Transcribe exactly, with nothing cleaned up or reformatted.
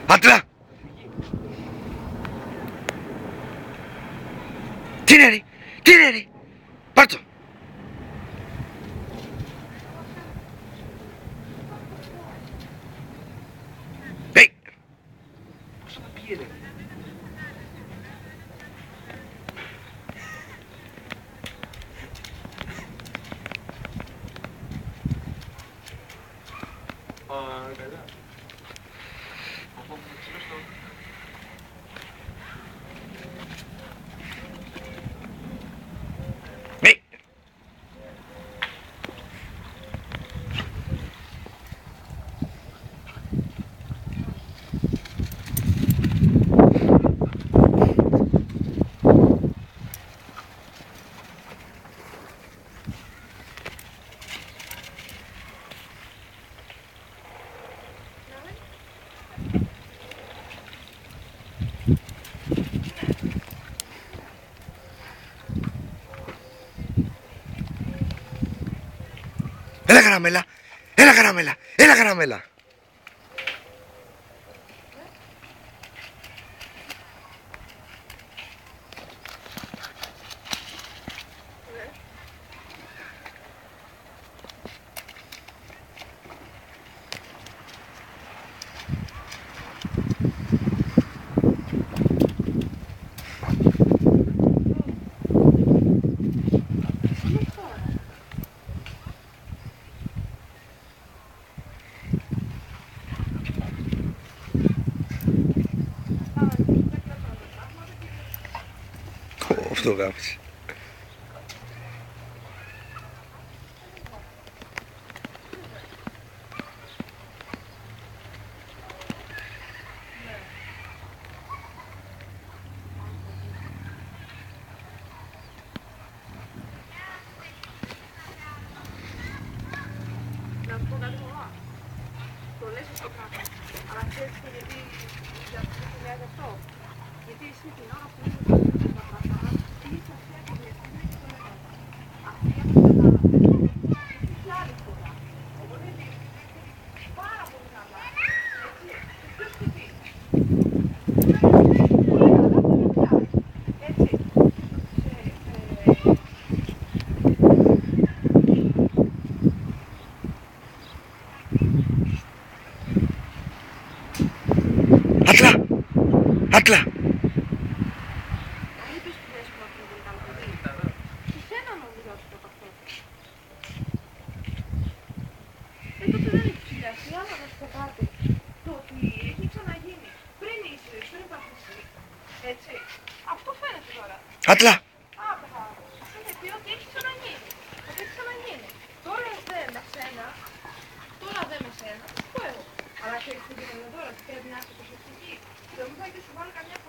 Άτλα! Τι είναι ρε, τι είναι ρε, πάρ' το. Hey! Πώς θα πήγε ρε. Α, καλά. Από πού ξύπνες το. Hey! Έλα καραμέλα, έλα καραμέλα, έλα καραμέλα. Αυτό γάφησε. Να σου πω κάτι μόνο. Το λες στο κάτω. Αλλά ξέρεις και γιατί για αυτό το λέει αυτό. Γιατί εσύ την ώρα που είσαι τα πράγματα, είσαι αυτή από την ευθύνη και τον έκανα. Αυτή από την κατάλαβε. Είσαι και άλλη φορά. Οπότε είναι πάρα πολύ καλά. Έτσι. Και ποιος και τι. Έτσι. Άτλα, άτλα. Αν είπες που λες που αυτό δεν ήταν παιδί. Σε σένα νομίζω ότι το αυτό. Ε, τότε δεν έχει ψηλιαστεί, αλλά να σου πω κάτι. Το ότι έχει ξαναγίνει πριν είσαι, πριν πάθεις εσύ. Έτσι. Αυτό φαίνεται τώρα. Άτλα. Άπα. Είναι πει ότι έχει ξαναγίνει. Ότι έχει ξαναγίνει. Τώρα δεν με σένα. Τώρα δεν με σένα. Θα σου πω εγώ. Αλλά ξέρεις τι γίνεται τώρα. Πρέπει να είσαι προσεκτική. Δεν μου θα και σου βάλω καμιά